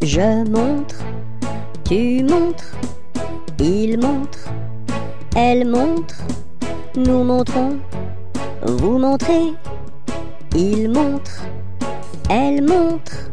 Je montre, tu montres, il montre, elle montre, nous montrons, vous montrez, il montre, elle montre.